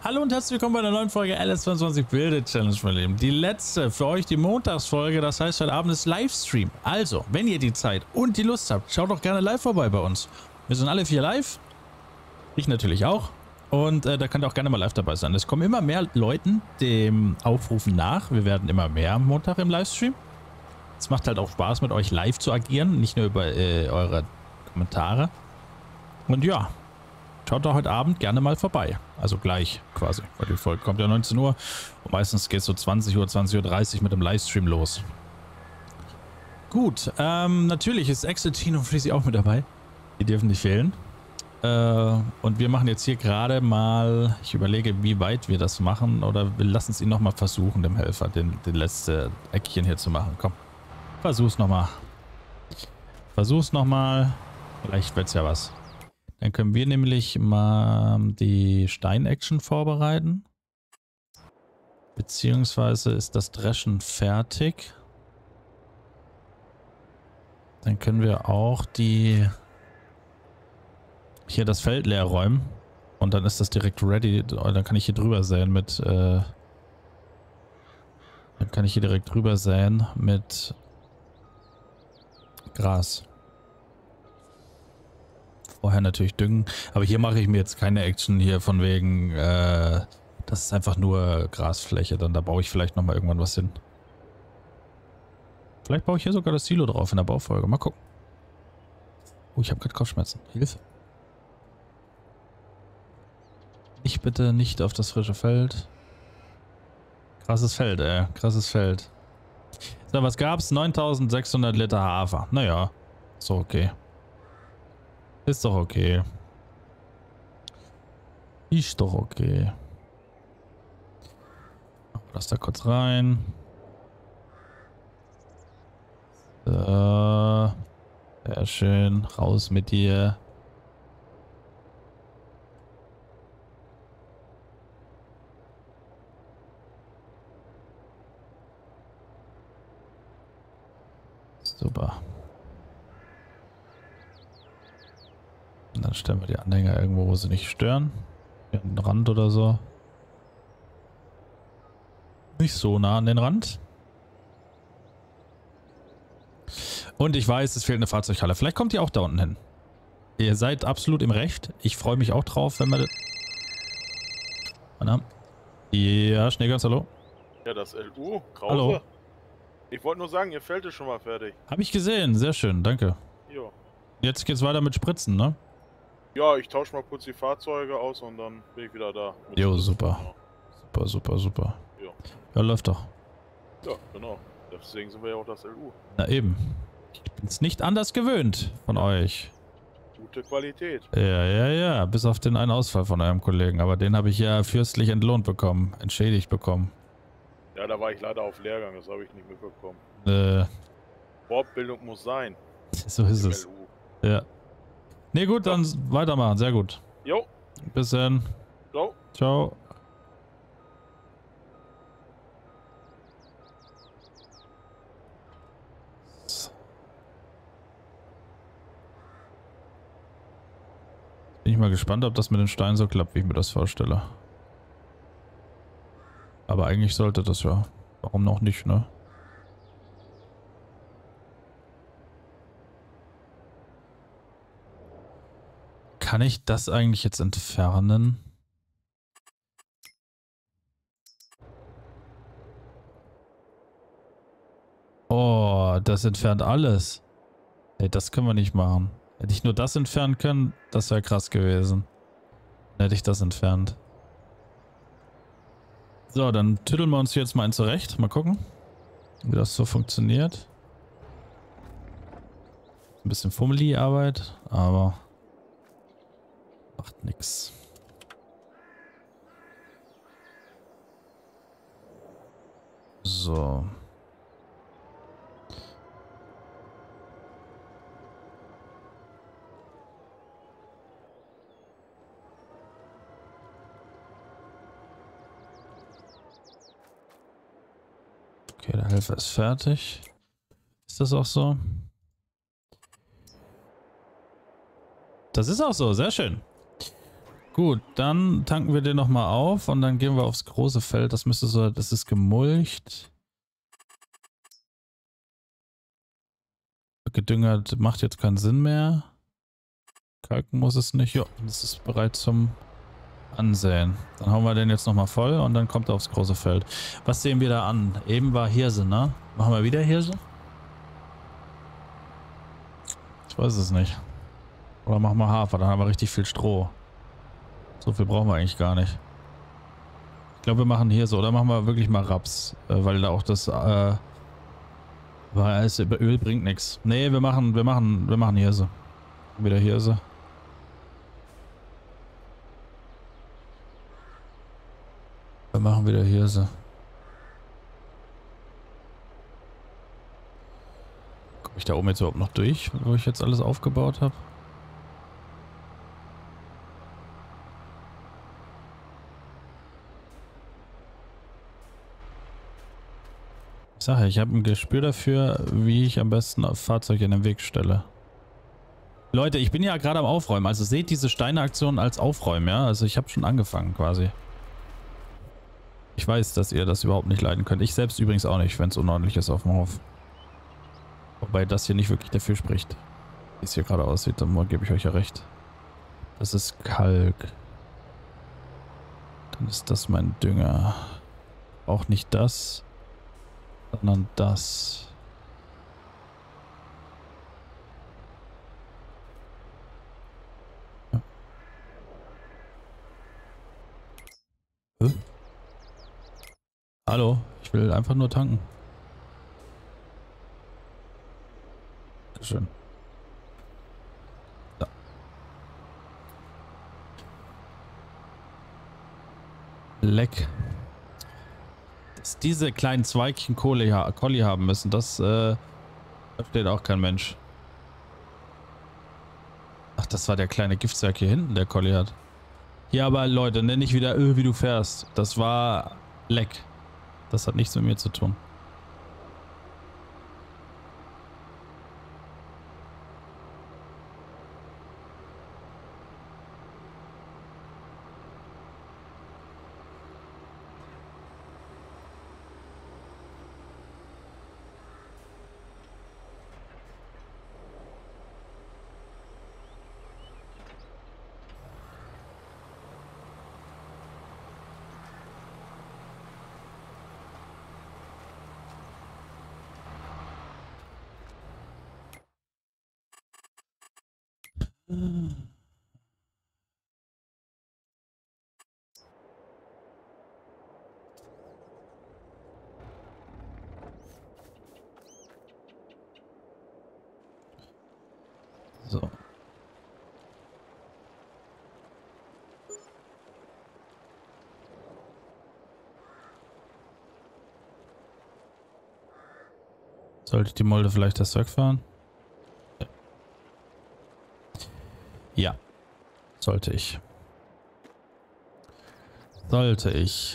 Hallo und herzlich willkommen bei einer neuen Folge LS22 Build Challenge, mein Lieben. Die letzte für euch, die Montagsfolge, das heißt heute Abend ist Livestream. Also, wenn ihr die Zeit und die Lust habt, schaut doch gerne live vorbei bei uns. Wir sind alle 4 live, ich natürlich auch. Und da könnt ihr auch gerne mal live dabei sein. Es kommen immer mehr Leuten dem Aufrufen nach. Wir werden immer mehr am Montag im Livestream. Es macht halt auch Spaß, mit euch live zu agieren, nicht nur über eure Kommentare. Und ja, schaut da heute Abend gerne mal vorbei. Also gleich quasi, weil die Folge kommt ja 19 Uhr. Und meistens geht es so 20 Uhr, 20:30 Uhr mit dem Livestream los. Gut, natürlich ist Exceltin und Freezy auch mit dabei. Die dürfen nicht fehlen. Und wir machen jetzt hier gerade mal, ich überlege, wie weit wir das machen. Oder wir lassen es ihn nochmal versuchen, dem Helfer, den letzte Eckchen hier zu machen. Komm, versuch's nochmal. Versuch's nochmal. Vielleicht wird's ja was. Dann können wir nämlich mal die Stein-Action vorbereiten. Beziehungsweise ist das Dreschen fertig. Dann können wir auch hier das Feld leer räumen. Und dann ist das direkt ready. Dann kann ich hier drüber säen mit Gras. Vorher natürlich düngen. Aber hier mache ich mir jetzt keine Action hier von wegen, das ist einfach nur Grasfläche. Dann da baue ich vielleicht nochmal irgendwann was hin. Vielleicht baue ich hier sogar das Silo drauf in der Baufolge. Mal gucken. Oh, ich habe gerade Kopfschmerzen. Hilfe. Ich bitte nicht auf das frische Feld. Krasses Feld, ey. Krasses Feld. So, was gab's? 9600 Liter Hafer. Naja, ist doch okay. Ist doch okay. Ist doch okay. Lass da kurz rein. So. Sehr schön. Raus mit dir. Super. Und dann stellen wir die Anhänger irgendwo, wo sie nicht stören. Hier an den Rand oder so. Nicht so nah an den Rand. Und ich weiß, es fehlt eine Fahrzeughalle. Vielleicht kommt ihr auch da unten hin. Ihr seid absolut im Recht. Ich freue mich auch drauf, wenn wir... Ja, Schneegans, hallo. Ja, das LU, Krause. Hallo. Ich wollte nur sagen, ihr Feld ist schon mal fertig. Habe ich gesehen, sehr schön, danke. Jo. Jetzt geht's weiter mit Spritzen, ne? Ja, ich tausche mal kurz die Fahrzeuge aus und dann bin ich wieder da. Jo, super. Super, super, super. Jo. Ja, läuft doch. Ja, genau. Deswegen sind wir ja auch das LU. Na eben. Ich bin's nicht anders gewöhnt von euch. Gute Qualität. Ja. Bis auf den einen Ausfall von eurem Kollegen. Aber den habe ich ja fürstlich entlohnt bekommen. Entschädigt bekommen. Ja, da war ich leider auf Lehrgang, das habe ich nicht mitbekommen. Fortbildung muss sein. So ist es. LU. Ja. Ne, gut, dann weitermachen. Sehr gut. Jo. Bis dann. Ciao. Ciao. Bin ich mal gespannt, ob das mit den Steinen so klappt, wie ich mir das vorstelle. Aber eigentlich sollte das ja. Warum noch nicht, ne? Kann ich das eigentlich jetzt entfernen? Oh, das entfernt alles. Ey, das können wir nicht machen. Hätte ich nur das entfernen können, das wäre krass gewesen. Dann hätte ich das entfernt. So, dann tüddeln wir uns hier jetzt mal einen zurecht. Mal gucken, wie das so funktioniert. Ein bisschen Fummeli-Arbeit, aber macht nix. So. Okay, der Helfer ist fertig. Ist das auch so? Das ist auch so, sehr schön. Gut, dann tanken wir den nochmal auf und dann gehen wir aufs große Feld. Das müsste so, das ist gemulcht. Gedüngert macht jetzt keinen Sinn mehr. Kalken muss es nicht. Ja, das ist bereit zum Ansehen. Dann hauen wir den jetzt nochmal voll und dann kommt er aufs große Feld. Was sehen wir da an? Eben war Hirse, ne? Machen wir wieder Hirse? Ich weiß es nicht. Oder machen wir Hafer, dann haben wir richtig viel Stroh. So viel brauchen wir eigentlich gar nicht. Ich glaube, wir machen Hirse oder machen wir wirklich mal Raps, weil da auch das Öl bringt nichts. Nee, wir machen Hirse. Wieder Hirse. Wir machen wieder Hirse. Komme ich da oben jetzt überhaupt noch durch, wo ich jetzt alles aufgebaut habe? Ich sage ja, ich habe ein Gespür dafür, wie ich am besten Fahrzeuge in den Weg stelle. Leute, ich bin ja gerade am Aufräumen, also seht diese Steine-Aktion als Aufräumen, ja? Also ich habe schon angefangen quasi. Ich weiß, dass ihr das überhaupt nicht leiden könnt. Ich selbst übrigens auch nicht, wenn es unordentlich ist auf dem Hof. Wobei das hier nicht wirklich dafür spricht. Wie es hier gerade aussieht, dann gebe ich euch ja recht. Das ist Kalk. Dann ist das mein Dünger. Auch nicht das, sondern das. Ja. Hä? Hallo, ich will einfach nur tanken. Schön. Ja. Leck. Dass diese kleinen Zweigchen Colli haben müssen, das versteht auch kein Mensch. Ach, das war der kleine Giftzwerg hier hinten, der Colli hat. Hier aber, Leute, nenn nicht wieder, wie du fährst. Das war Leck. Das hat nichts mit mir zu tun. So. Sollte ich die Mulde vielleicht das wegfahren? Ja. Sollte ich. Sollte ich.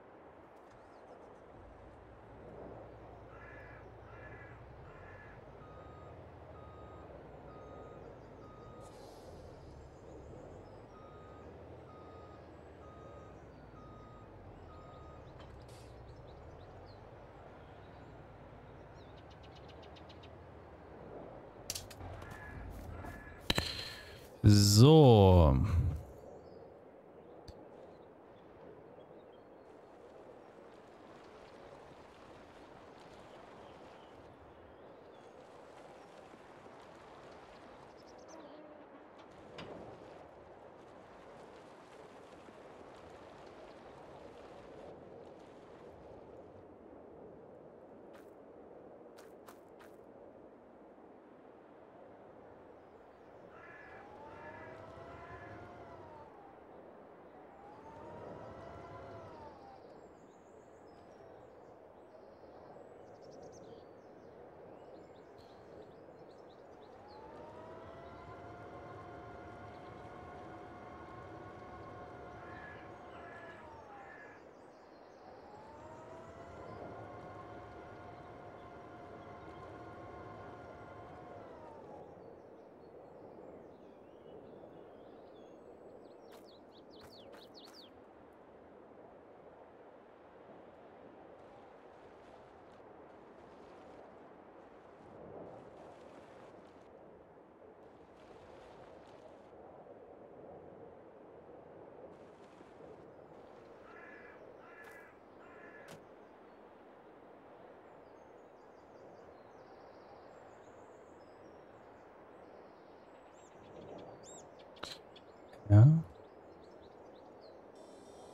So.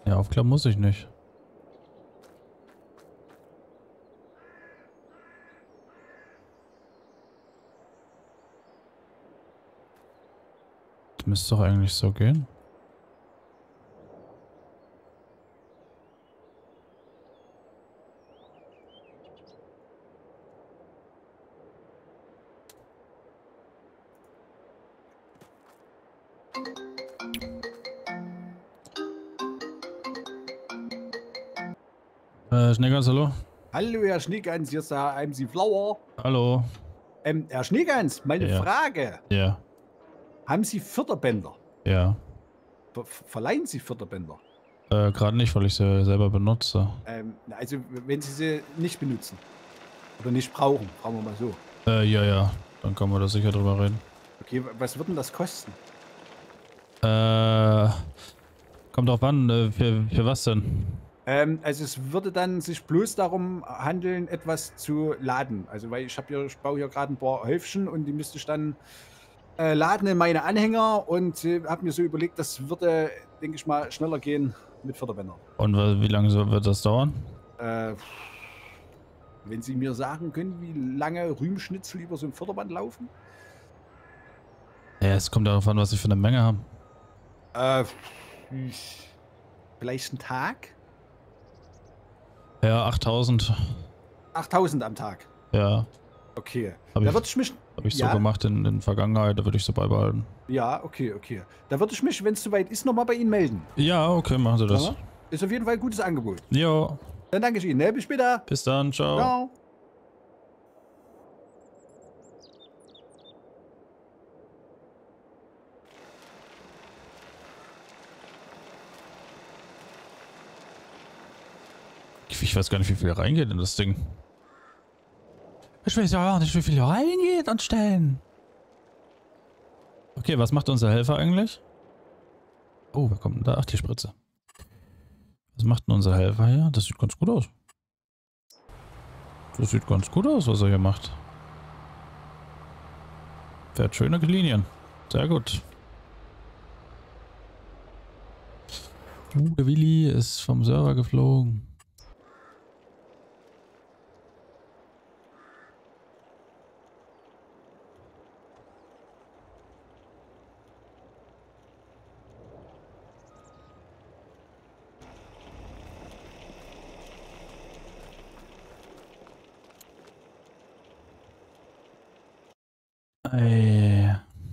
Ja, aufklappen muss ich nicht. Das müsste doch eigentlich so gehen. Schneegans, hallo? Hallo, Herr Schneegans, hier ist der MC Flower. Hallo. Herr Schneegans, meine Ja. Frage. Ja. Haben Sie Förderbänder? Ja. Verleihen Sie Förderbänder? Gerade nicht, weil ich sie selber benutze. Also, wenn Sie sie nicht benutzen. Oder nicht brauchen, fragen wir mal so. Ja, ja. Dann können wir da sicher drüber reden. Okay, was wird denn das kosten? Kommt drauf an, für was denn? Also es würde dann sich bloß darum handeln, etwas zu laden. Also weil ich baue hier gerade ein paar Häufchen und die müsste ich dann laden in meine Anhänger und habe mir so überlegt, das würde, denke ich mal, schneller gehen mit Förderbändern. Und wie lange wird das dauern? Wenn Sie mir sagen können, wie lange Rühmschnitzel über so ein Förderband laufen? Ja, es kommt darauf an, was ich für eine Menge habe. Vielleicht einen Tag? Ja, 8000. 8000 am Tag. Ja. Okay. Hab Da ich- würde ich mich. Habe ich Ja? so gemacht in der Vergangenheit, da würde ich so beibehalten. Ja, okay, okay. Da würde ich mich, wenn es soweit ist, nochmal bei Ihnen melden. Ja, okay, machen Sie das. Ja? Ist auf jeden Fall ein gutes Angebot. Jo, Dann danke ich Ihnen. Ne? Bis später. bis dann, ciao. Ciao. Ich weiß gar nicht, wie viel reingeht in das Ding. Ich weiß ja auch nicht, wie viel reingeht an Stellen. Okay, was macht unser Helfer eigentlich? Oh, wer kommt denn da? Ach, die Spritze. Was macht denn unser Helfer hier? Das sieht ganz gut aus. Das sieht ganz gut aus, was er hier macht. Fährt schöne Linien. Sehr gut. Der Willi ist vom Server geflogen. Ey.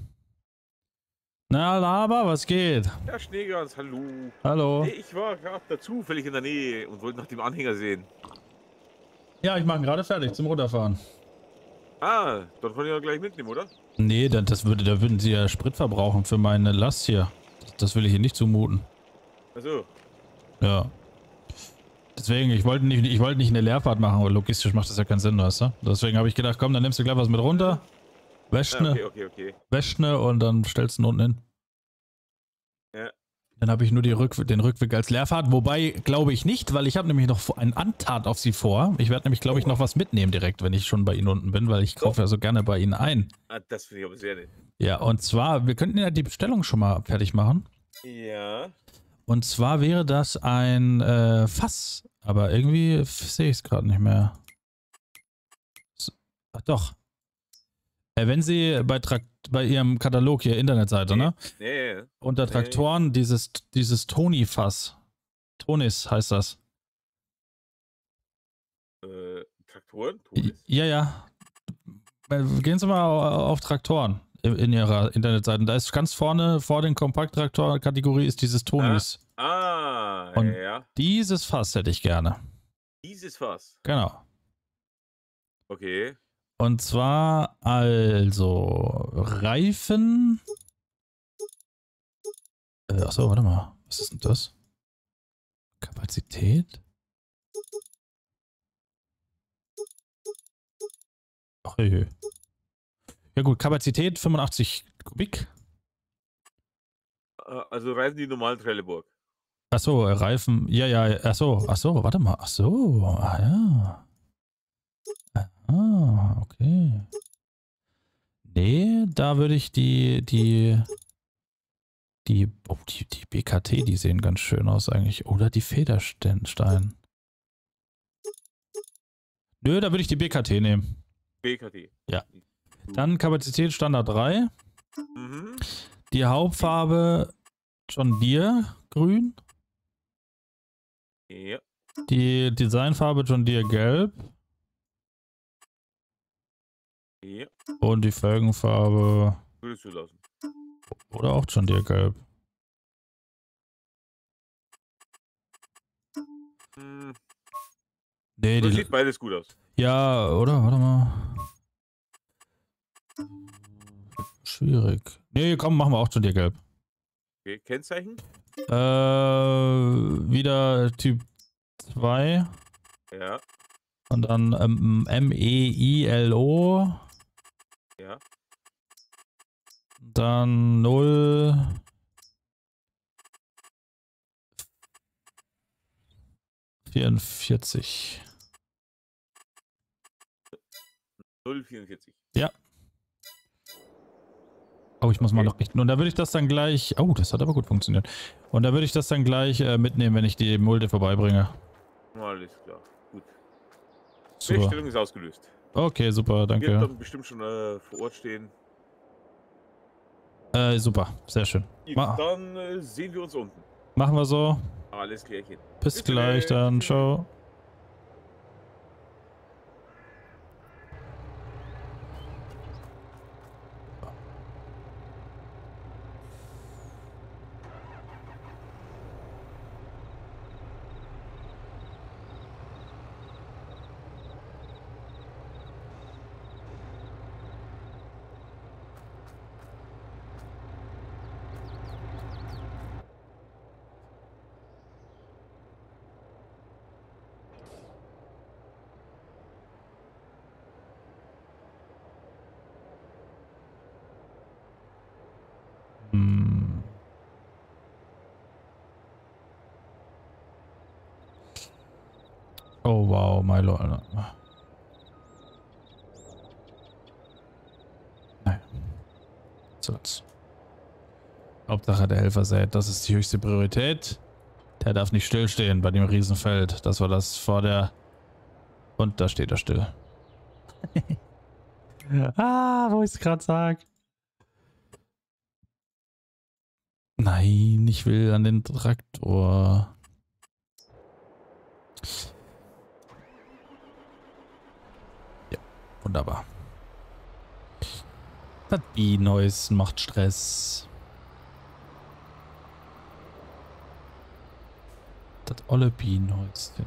Na, Laber, was geht? Ja, Schneegans, hallo. Hallo. Hey, ich war gerade da zufällig in der Nähe und wollte nach dem Anhänger sehen. Ja, ich mache ihn gerade fertig zum Runterfahren. Ah, dann kann ich ja gleich mitnehmen, oder? Nee, da würden sie ja Sprit verbrauchen für meine Last hier. Das will ich hier nicht zumuten. Also, Ja. Deswegen, ich wollte nicht eine Leerfahrt machen, aber logistisch macht das ja keinen Sinn, weißt du? Deswegen habe ich gedacht, komm, dann nimmst du gleich was mit runter, wäschst ne, okay. wäschst ne und dann stellst du ihn unten hin. Ja. Dann habe ich nur den Rückweg als Leerfahrt, wobei glaube ich nicht, weil ich habe nämlich noch einen Antat auf sie vor. Ich werde nämlich, glaube ich, noch was mitnehmen direkt, wenn ich schon bei Ihnen unten bin, weil ich kaufe ja so gerne bei Ihnen ein. Ah, das finde ich aber sehr nett. Ja, und zwar, wir könnten ja die Bestellung schon mal fertig machen. Ja. Und zwar wäre das ein Fass, aber irgendwie sehe ich es gerade nicht mehr. Ach doch. Wenn Sie bei Ihrem Katalog, Ihrer Internetseite, ne? Nee. Unter Traktoren dieses Toni-Fass. Tonis heißt das. Traktoren? Tonis? Ja, ja. Gehen Sie mal auf Traktoren in Ihrer Internetseite. Da ist ganz vorne vor den Kompakttraktor-Kategorie ist dieses Tonis. Und ja. dieses Fass hätte ich gerne. Dieses Fass. Genau. Okay. Und zwar also Reifen. Achso, warte mal. Was ist denn das? Kapazität? Ach, hey. Ja gut, Kapazität 85 Kubik. Also reisen die normalen Trelleborg. Achso, Reifen. Ja, ja, achso, warte mal. Achso, ah ja. Ah, okay. Nee, da würde ich die Die BKT, die sehen ganz schön aus eigentlich. Oder die Federstein. Nö, da würde ich die BKT nehmen. BKT. Ja. Dann Kapazität Standard 3. Mhm. Die Hauptfarbe John Deere grün. Ja. Die Designfarbe John Deere gelb. Ja. Und die Felgenfarbe Würdest du lassen. oder auch John Deere gelb. Hm. Nee, Das sieht beides gut aus. ja, oder? Warte mal. Schwierig. Nee, komm, machen wir auch John Deere gelb. Okay, Kennzeichen? Wieder Typ 2. Ja. Und dann MEILO. Ja. Dann 0. 44. 044. Ja. Oh, ich muss mal noch richten. Und da würde ich das dann gleich. Oh, das hat aber gut funktioniert. Und da würde ich das dann gleich mitnehmen, wenn ich die Mulde vorbeibringe. Alles klar. Gut. Super. Bestellung ist ausgelöst. Okay, super, Wird danke. dann bestimmt schon vor Ort stehen. Super, sehr schön. Dann sehen wir uns unten. Machen wir so. Alles klärchen. Bis gleich dann. Ciao. Oh wow, Milo. Nein. So jetzt. Hauptsache der Helfer sät, das ist die höchste Priorität. Der darf nicht stillstehen bei dem Riesenfeld. Das war das vor der... Und da steht er still. Wo ich es gerade sag. Nein, ich will an den Traktor. Ja, wunderbar. Das Bi-Noise macht Stress. Das olle Bi-Noise.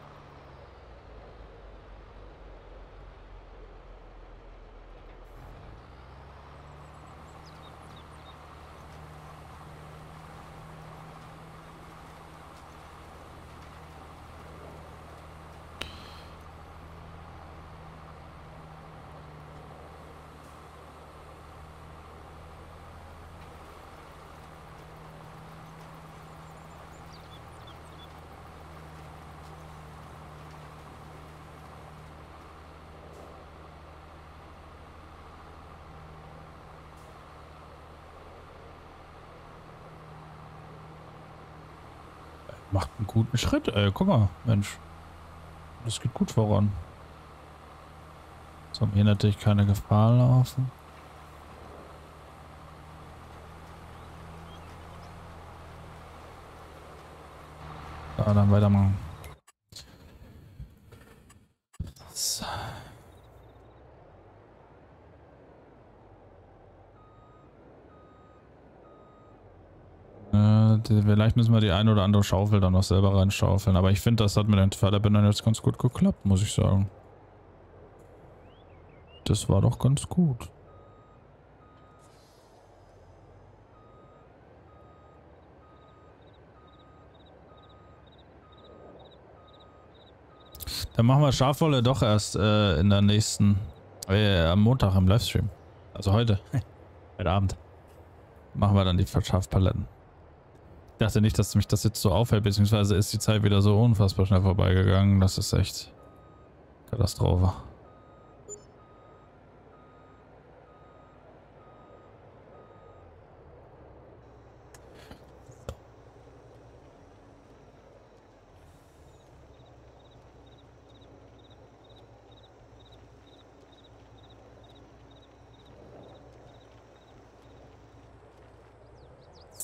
Macht einen guten Schritt, ey. Guck mal, Mensch. Das geht gut voran. So, hier natürlich keine Gefahr laufen. Ja, dann weitermachen. So. Vielleicht müssen wir die eine oder andere Schaufel dann noch selber reinschaufeln. Aber ich finde, das hat mit den Förderbändern jetzt ganz gut geklappt, muss ich sagen. Das war doch ganz gut. Dann machen wir Schafwolle doch erst in der nächsten... am Montag im Livestream. Also heute. Heute Abend. Machen wir dann die Schafpaletten. Ich dachte nicht, dass mich das jetzt so aufhält, beziehungsweise ist die Zeit wieder so unfassbar schnell vorbeigegangen. Das ist echt Katastrophe.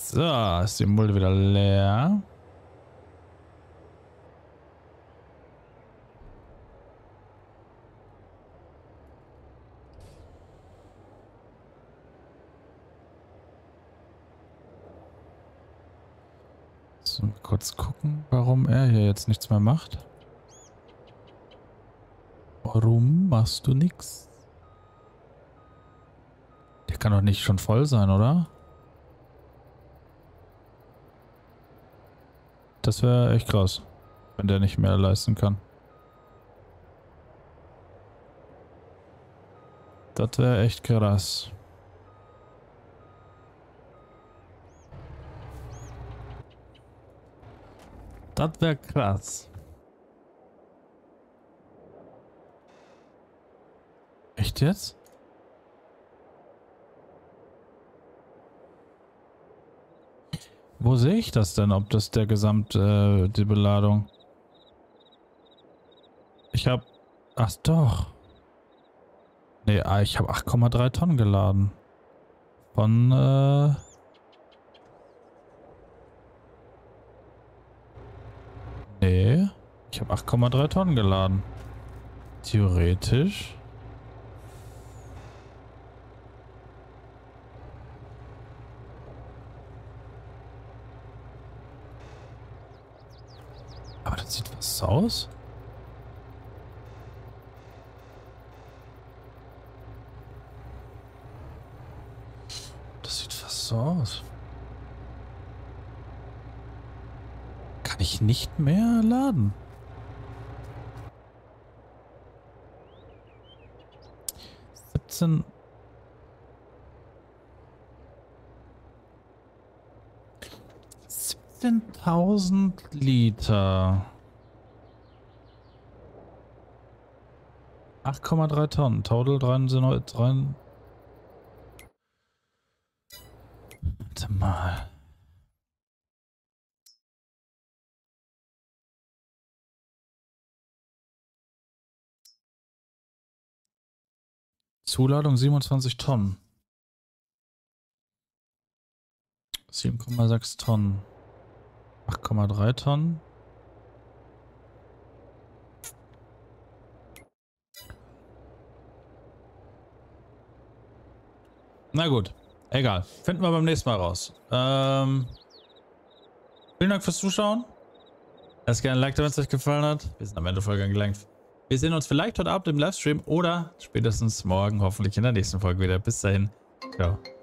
So, ist die Mulde wieder leer. So, kurz gucken, warum er hier jetzt nichts mehr macht. Warum machst du nichts? Der kann doch nicht schon voll sein, oder? Das wäre echt krass, wenn der nicht mehr leisten kann. Das wäre echt krass. Das wäre krass. Echt jetzt? Wo sehe ich das denn, ob das der die Beladung? Ich habe... Ach doch. Nee, ich habe 8,3 Tonnen geladen. Von, Nee, ich habe 8,3 Tonnen geladen. Theoretisch. Aber das sieht was aus. Das sieht fast so aus. Kann ich nicht mehr laden? Siebzehn... 17.000 Liter. 8,3 Tonnen. Total 3. Warte mal. Zuladung 27 Tonnen. 7,6 Tonnen. 8,3 Tonnen. Na gut, egal. Finden wir beim nächsten Mal raus. Vielen Dank fürs Zuschauen. Lasst gerne ein Like da, wenn es euch gefallen hat. Wir sind am Ende der Folge angelangt. Wir sehen uns vielleicht heute Abend im Livestream oder spätestens morgen hoffentlich in der nächsten Folge wieder. Bis dahin. Ciao.